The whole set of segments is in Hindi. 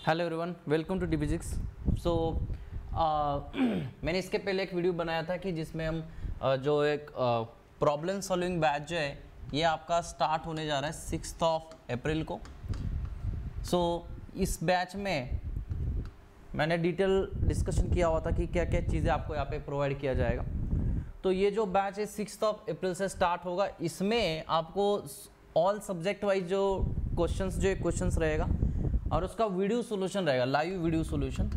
Hello everyone, welcome to D Physics. So मैंने इसके पहले एक वीडियो बनाया था कि जिसमें हम जो एक प्रॉब्लम सॉल्विंग बैच जो है ये आपका स्टार्ट होने जा रहा है 6 अप्रैल को। सो इस बैच में मैंने डिटेल डिस्कशन किया हुआ था कि क्या क्या चीज़ें आपको यहाँ पे प्रोवाइड किया जाएगा। तो ये जो बैच है 6 अप्रैल से स्टार्ट होगा। इसमें आपको ऑल सब्जेक्ट वाइज जो क्वेश्चंस रहेगा और उसका वीडियो सॉल्यूशन रहेगा, लाइव वीडियो सॉल्यूशन।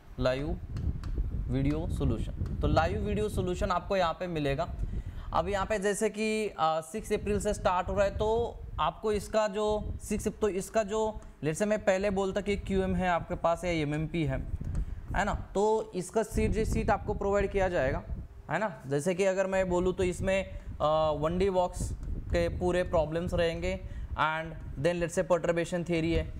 तो लाइव वीडियो सॉल्यूशन आपको यहाँ पे मिलेगा। अब यहाँ पे जैसे कि 6 अप्रैल से स्टार्ट हो रहा है, तो आपको इसका जो इसका जो लेट्स से मैं पहले बोलता कि QM है आपके पास या MMP है ना, तो इसका सीट आपको प्रोवाइड किया जाएगा, है ना। जैसे कि अगर मैं बोलूँ तो इसमें 1D बॉक्स के पूरे प्रॉब्लम्स रहेंगे and then let's say perturbation theory है।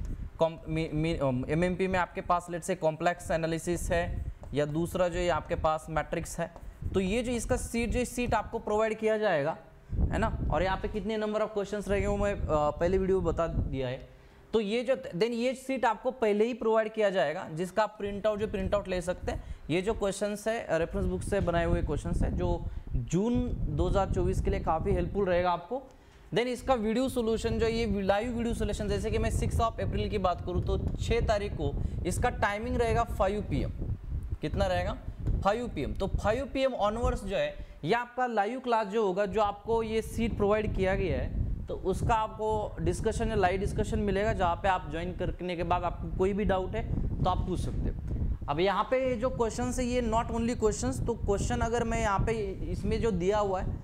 MMP में आपके पास लेट्स से कॉम्प्लेक्स एनालिसिस है या दूसरा जो ये आपके पास मैट्रिक्स है। तो ये जो इसका सीट आपको प्रोवाइड किया जाएगा, है ना। और यहाँ पे कितने नंबर ऑफ क्वेश्चंस रहेंगे वो मैं पहले वीडियो में बता दिया है। तो ये जो ये सीट आपको पहले ही प्रोवाइड किया जाएगा, जिसका आप प्रिंट आउट ले सकते हैं। ये जो क्वेश्चंस है रेफरेंस बुक से बनाए हुए क्वेश्चंस है जो जून 2024 के लिए काफ़ी हेल्पफुल रहेगा आपको। देन इसका वीडियो सोल्यूशन जो ये लाइव वीडियो सोल्यूशन, जैसे कि मैं 6 अप्रैल की बात करूँ तो 6 तारीख को इसका टाइमिंग रहेगा 5 PM। कितना रहेगा? 5 PM। तो 5 PM ऑनवर्ड्स जो है ये आपका लाइव क्लास जो होगा, जो आपको ये सीट प्रोवाइड किया गया है, तो उसका आपको डिस्कशन या लाइव डिस्कशन मिलेगा, जहाँ पे आप ज्वाइन करने के बाद आपको कोई भी डाउट है तो आप पूछ सकते हो। अब यहाँ पे जो क्वेश्चन है ये नॉट ओनली क्वेश्चन, तो क्वेश्चन अगर मैं यहाँ पे इसमें जो दिया हुआ है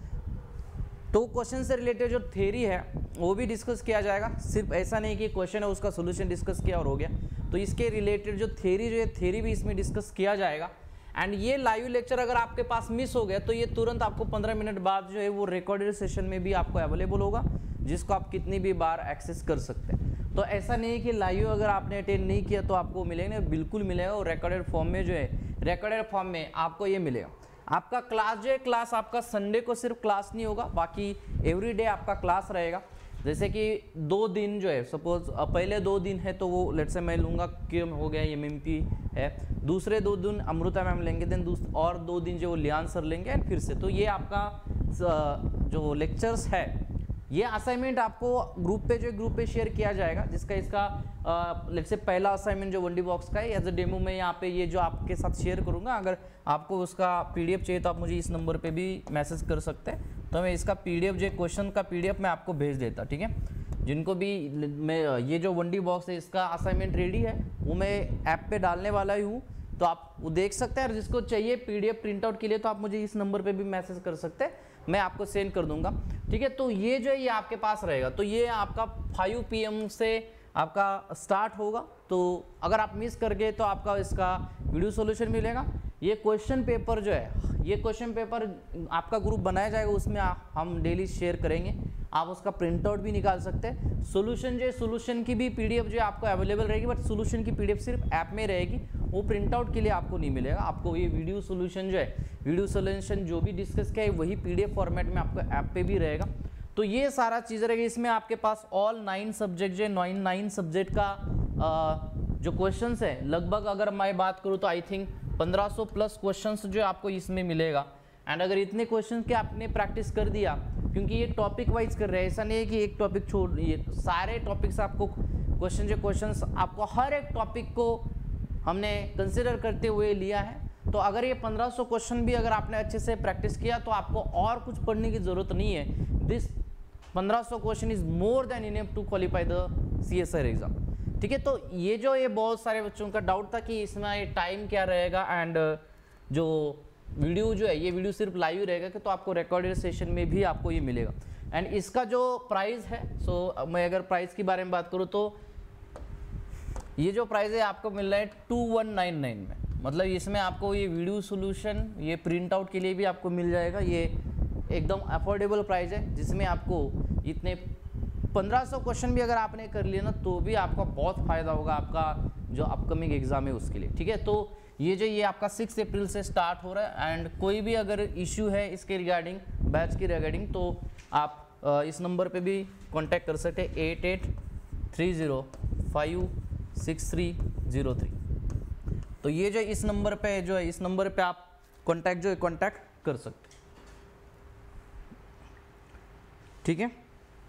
तो क्वेश्चन से रिलेटेड जो थ्योरी है वो भी डिस्कस किया जाएगा। सिर्फ ऐसा नहीं कि क्वेश्चन है उसका सोल्यूशन डिस्कस किया और हो गया, तो इसके रिलेटेड जो थ्योरी भी इसमें डिस्कस किया जाएगा। एंड ये लाइव लेक्चर अगर आपके पास मिस हो गया तो ये तुरंत आपको 15 मिनट बाद जो है वो रिकॉर्डेड सेशन में भी आपको अवेलेबल होगा, जिसको आप कितनी भी बार एक्सेस कर सकते हैं। तो ऐसा नहीं है कि लाइव अगर आपने अटेंड नहीं किया तो आपको मिलेगा, बिल्कुल मिलेगा। और रिकॉर्डेड फॉर्म में जो है रिकॉर्डेड फॉर्म में आपको ये मिलेगा। आपका क्लास जो है क्लास आपका संडे को सिर्फ क्लास नहीं होगा, बाकी एवरीडे आपका क्लास रहेगा। जैसे कि 2 दिन जो है, सपोज पहले 2 दिन है तो वो लेट्स से मैं लूँगा QM हो गया, MMP है। दूसरे 2 दिन अमृता मैम लेंगे, देन और 2 दिन जो लियान सर लेंगे एंड फिर से। तो ये आपका जो लेक्चर्स है ये असाइनमेंट आपको ग्रुप पे शेयर किया जाएगा, जिसका इसका लेट्स से पहला असाइनमेंट जो 1D बॉक्स का है एज अ डेमो में यहाँ पे ये जो आपके साथ शेयर करूँगा। अगर आपको उसका PDF चाहिए तो आप मुझे इस नंबर पे भी मैसेज कर सकते हैं, तो मैं इसका PDF जो क्वेश्चन का PDF मैं आपको भेज देता, ठीक है। जिनको भी मैं ये जो 1D बॉक्स है इसका असाइनमेंट रेडी है वो मैं ऐप पे डालने वाला ही हूँ, तो आप वो देख सकते हैं। और जिसको चाहिए PDF प्रिंट आउट के लिए तो आप मुझे इस नंबर पे भी मैसेज कर सकते हैं, मैं आपको सेंड कर दूंगा, ठीक है। तो ये जो है ये आपके पास रहेगा। तो ये आपका 5 PM से आपका स्टार्ट होगा। तो अगर आप मिस कर गए तो आपका इसका वीडियो सॉल्यूशन मिलेगा। ये क्वेश्चन पेपर जो है, ये क्वेश्चन पेपर आपका ग्रुप बनाया जाएगा, उसमें हम डेली शेयर करेंगे। आप उसका प्रिंट आउट भी निकाल सकते हैं। सोल्यूशन जो है, सोल्यूशन की भी PDF जो है आपको अवेलेबल रहेगी, बट सोल्यूशन की PDF सिर्फ ऐप में रहेगी, वो प्रिंट आउट के लिए आपको नहीं मिलेगा। आपको ये वीडियो सोल्यूशन जो है, वीडियो सोल्यूशन जो भी डिस्कस किया है वही PDF फॉर्मेट में आपको ऐप पे भी रहेगा। तो ये सारा चीज़ रहेगी। इसमें आपके पास ऑल 9 सब्जेक्ट जो है 9 सब्जेक्ट का जो क्वेश्चंस है, लगभग अगर मैं बात करूँ तो आई थिंक 1500 प्लस क्वेश्चंस जो आपको इसमें मिलेगा। एंड अगर इतने क्वेश्चन के आपने प्रैक्टिस कर दिया, क्योंकि ये टॉपिक वाइज कर रहे हैं, ऐसा नहीं है कि एक टॉपिक छोड़, ये सारे टॉपिक्स आपको क्वेश्चंस आपको हर एक टॉपिक को हमने कंसिडर करते हुए लिया है। तो अगर ये 1500 क्वेश्चन भी अगर आपने अच्छे से प्रैक्टिस किया तो आपको और कुछ पढ़ने की ज़रूरत नहीं है। This 1500 question is more than enough to qualify the CSIR exam, ठीक है। तो ये जो ये बहुत सारे बच्चों का डाउट था कि इसमें ये टाइम क्या रहेगा एंड जो वीडियो जो है ये वीडियो सिर्फ लाइव रहेगा कि, तो आपको रिकॉर्डेड सेशन में भी आपको ये मिलेगा। एंड इसका जो प्राइस है, सो मैं अगर प्राइस के बारे में बात करूँ तो ये जो प्राइस है आपको मिल रहा है 2199 में। मतलब इसमें आपको ये वीडियो सोल्यूशन, ये प्रिंट आउट के लिए भी आपको मिल जाएगा। ये एकदम अफोर्डेबल प्राइस है, जिसमें आपको इतने 1500 क्वेश्चन भी अगर आपने कर लिया ना तो भी आपका बहुत फ़ायदा होगा आपका जो अपकमिंग एग्जाम है उसके लिए, ठीक है। तो ये आपका 6 अप्रैल से स्टार्ट हो रहा है। एंड कोई भी अगर इश्यू है इसके रिगार्डिंग, बैच की रिगार्डिंग, तो आप इस नंबर पे भी कांटेक्ट कर सकते हैं 88305636 03। तो ये जो इस नंबर पे जो है, इस नंबर पे आप कांटेक्ट जो है कांटेक्ट कर सकते हैं, ठीक है।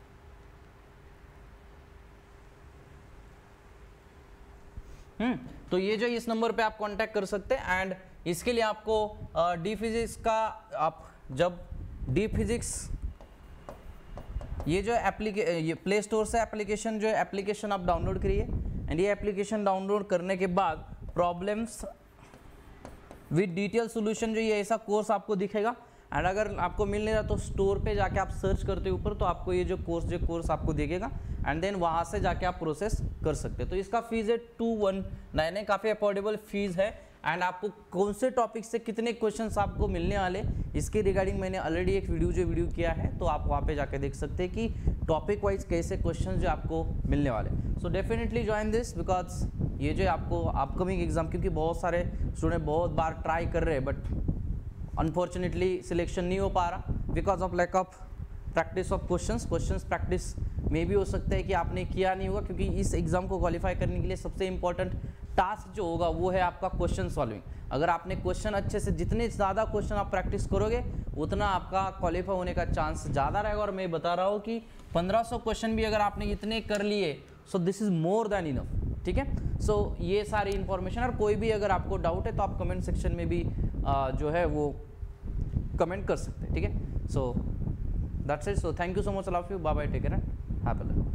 तो ये जो इस नंबर पे आप कांटेक्ट कर सकते हैं। एंड इसके लिए आपको डी फिजिक्स का, आप जब डी फिजिक्स ये जो ये प्ले स्टोर से एप्लीकेशन जो है, एप्लीकेशन आप डाउनलोड करिए। एंड ये एप्लीकेशन डाउनलोड करने के बाद प्रॉब्लम्स विद डिटेल सॉल्यूशन जो ये ऐसा कोर्स आपको दिखेगा। एंड अगर आपको मिल नहीं रहा तो स्टोर पे जाके आप सर्च करते ऊपर, तो आपको ये जो कोर्स आपको दिखेगा। एंड देन वहाँ से जाके आप प्रोसेस कर सकते हैं। तो इसका फीस है 219 है, काफ़ी अफोर्डेबल फीस है। एंड आपको कौन से टॉपिक से कितने क्वेश्चंस आपको मिलने वाले, इसके रिगार्डिंग मैंने ऑलरेडी एक वीडियो किया है, तो आप वहाँ पे जाके देख सकते हैं कि टॉपिक वाइज कैसे क्वेश्चन जो आपको मिलने वाले। So definitely join this, because ये जो आपको अपकमिंग एग्जाम, क्योंकि बहुत सारे स्टूडेंट बहुत बार ट्राई कर रहे हैं बट अनफॉर्चुनेटली सिलेक्शन नहीं हो पा रहा because of lack of practice of questions practice में भी हो सकता है कि आपने किया नहीं होगा, क्योंकि इस एग्जाम को क्वालिफाई करने के लिए सबसे इंपॉर्टेंट टास्क जो होगा वो है आपका क्वेश्चन सॉल्विंग। अगर आपने क्वेश्चन अच्छे से, जितने ज़्यादा क्वेश्चन आप प्रैक्टिस करोगे उतना आपका क्वालिफाई होने का चांस ज़्यादा रहेगा। और मैं बता रहा हूँ कि 1500 क्वेश्चन भी अगर आपने इतने कर लिए, so this is more than enough, ठीक है। सो ये सारी इन्फॉर्मेशन, और कोई भी अगर आपको डाउट है तो आप कमेंट सेक्शन में भी जो है वो कमेंट कर सकते हैं, ठीक है। So that's it. So thank you so much all of you, bye bye, take care, have a